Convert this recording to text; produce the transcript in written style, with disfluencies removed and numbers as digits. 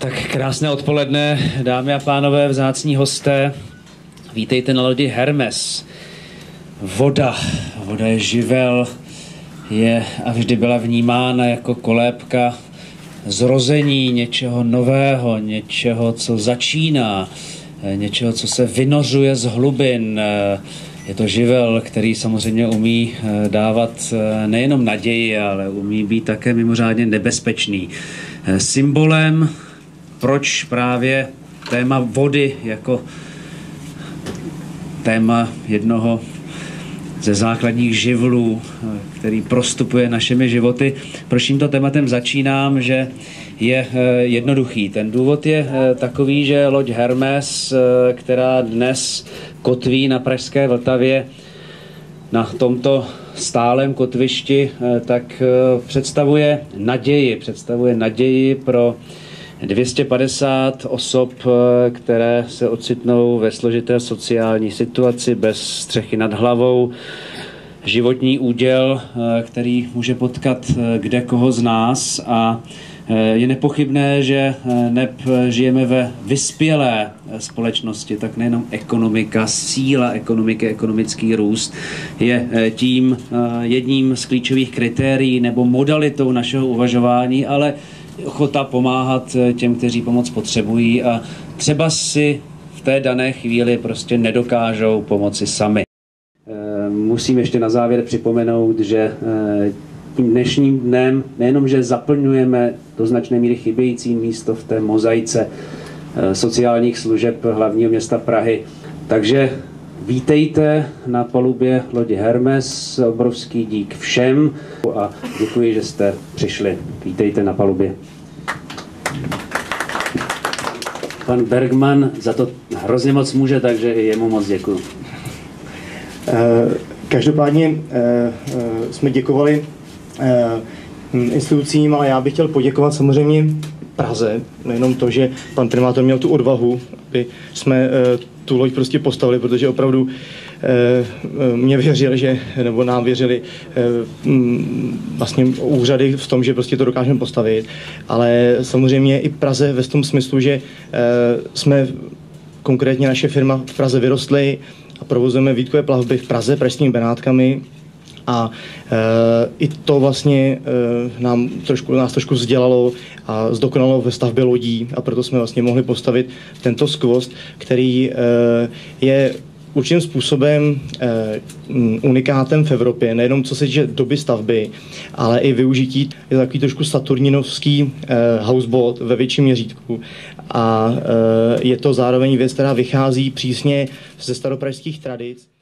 Tak krásné odpoledne, dámy a pánové, vzácní hosté. Vítejte na lodi Hermes. Voda je živel, je a vždy byla vnímána jako kolébka zrození něčeho nového, něčeho, co začíná, něčeho, co se vynořuje z hlubin. Je to živel, který samozřejmě umí dávat nejenom naději, ale umí být také mimořádně nebezpečný. Symbolem, proč právě téma vody jako téma jednoho ze základních živlů, který prostupuje našimi životy. Proč tímto tématem začínám, že je jednoduchý. Ten důvod je takový, že loď Hermes, která dnes kotví na pražské Vltavě, na tomto stálem kotvišti, tak představuje naději pro 250 osob, které se ocitnou ve složité sociální situaci, bez střechy nad hlavou, životní úděl, který může potkat kde koho z nás, a je nepochybné, že neb žijeme ve vyspělé společnosti, tak nejenom ekonomika, síla ekonomiky, ekonomický růst je tím jedním z klíčových kritérií nebo modalitou našeho uvažování, ale ochota pomáhat těm, kteří pomoc potřebují a třeba si v té dané chvíli prostě nedokážou pomoci sami. Musím ještě na závěr připomenout, že tím dnešním dnem nejenom, že zaplňujeme do značné míry chybějící místo v té mozaice sociálních služeb hlavního města Prahy, takže vítejte na palubě lodi Hermes, obrovský dík všem a děkuji, že jste přišli. Vítejte na palubě. Pan Bergman za to hrozně moc může, takže i jemu moc děkuji. Každopádně jsme děkovali institucím, ale já bych chtěl poděkovat samozřejmě Praze. Nejenom to, že pan primátor měl tu odvahu, aby jsme tu loď prostě postavili, protože opravdu mě věřili, nebo nám věřili vlastně úřady v tom, že prostě to dokážeme postavit, ale samozřejmě i Praze ve tom smyslu, že jsme konkrétně naše firma v Praze vyrostly a provozujeme výtkové plavby v Praze pražskými Benátkami. A i to vlastně nás trošku vzdělalo a zdokonalo ve stavbě lodí, a proto jsme vlastně mohli postavit tento skvost, který je určitým způsobem unikátem v Evropě, nejenom co se týče doby stavby, ale i využití. Je takový trošku saturninovský houseboat ve větším měřítku a je to zároveň věc, která vychází přísně ze staropražských tradic.